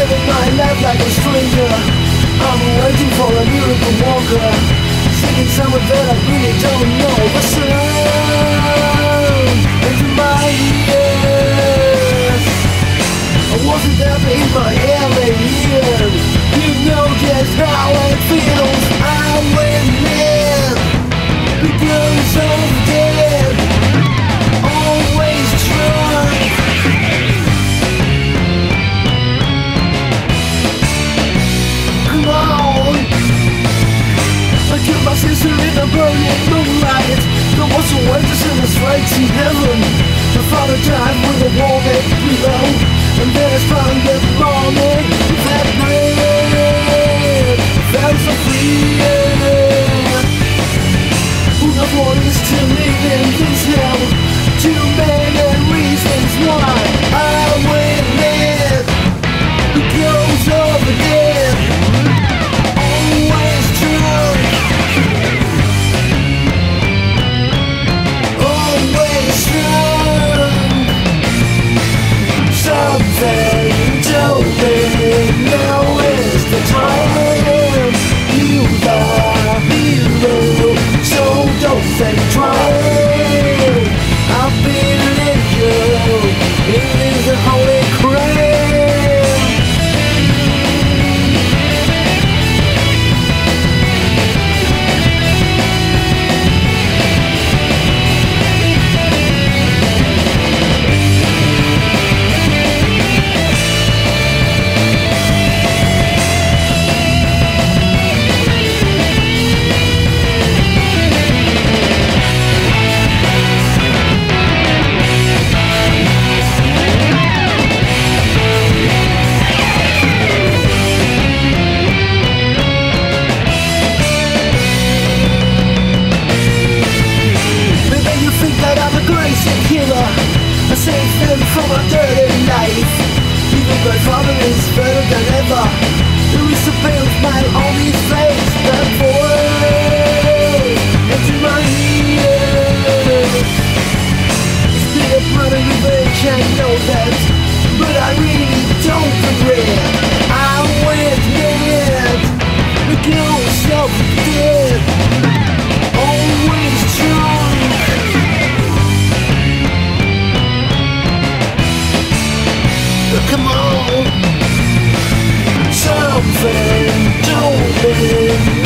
living my life like a stranger. I'm waiting for a miracle walker, singing somewhere that I really don't know. The sound into my ears. I wasn't there in my early years. You know just how it feels. I went in because of dead. Always drunk. Come on. I killed my sister in the burning moonlight. There was a way to send us straight to heaven. My father died with a war that below, and then I found that morning that night felt so free. Who knows what is to live in this hell? Too many reasons why I went mad. Because of the dead. Always drunk. Always drunk. Something told me now is the time. You are hero, so don't think twice. I've been in you. It is a holy crime. I saved them from a dirty life. Even my father is better than ever. There is a pain of my only face that voice into my ears. It's been a bloody revenge, I know that, but I really don't regret. I went mad because of dead. Always drunk. Come on, something told me